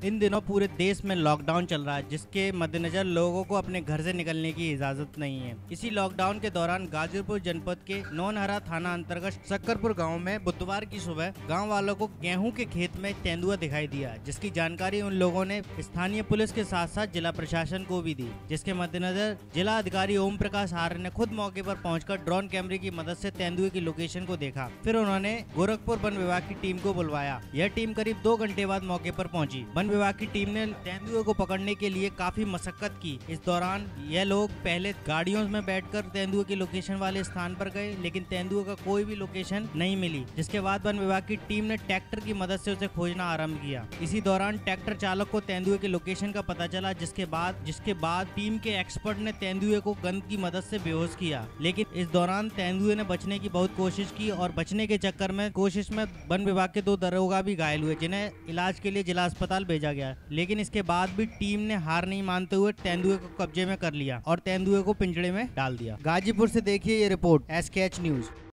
इन दिनों पूरे देश में लॉकडाउन चल रहा है, जिसके मद्देनजर लोगों को अपने घर से निकलने की इजाजत नहीं है। इसी लॉकडाउन के दौरान गाजीपुर जनपद के नौनहरा थाना अंतर्गत सक्करपुर गांव में बुधवार की सुबह गांव वालों को गेहूं के खेत में तेंदुआ दिखाई दिया, जिसकी जानकारी उन लोगों ने स्थानीय पुलिस के साथ साथ जिला प्रशासन को भी दी। जिसके मद्देनजर जिला अधिकारी ओम प्रकाश आर्य ने खुद मौके पर पहुंचकर ड्रोन कैमरे की मदद से तेंदुए की लोकेशन को देखा। फिर उन्होंने गोरखपुर वन विभाग की टीम को बुलवाया। यह टीम करीब 2 घंटे बाद मौके पर पहुंची। वन विभाग की टीम ने तेंदुए को पकड़ने के लिए काफी मशक्कत की। इस दौरान यह लोग पहले गाड़ियों में बैठकर तेंदुए की लोकेशन वाले स्थान पर गए, लेकिन तेंदुए का कोई भी लोकेशन नहीं मिली। जिसके बाद वन विभाग की टीम ने ट्रैक्टर की मदद से उसे खोजना आरंभ किया। इसी दौरान ट्रैक्टर चालक को तेंदुए के लोकेशन का पता चला, जिसके बाद टीम के एक्सपर्ट ने तेंदुए को गन की मदद से बेहोश किया। लेकिन इस दौरान तेंदुए ने बचने की बहुत कोशिश की और बचने के चक्कर में वन विभाग के 2 दरोगा भी घायल हुए, जिन्हें इलाज के लिए जिला अस्पताल भेजा गया। लेकिन इसके बाद भी टीम ने हार नहीं मानते हुए तेंदुए को कब्जे में कर लिया और तेंदुए को पिंजड़े में डाल दिया। गाजीपुर से देखिए ये रिपोर्ट SKH न्यूज।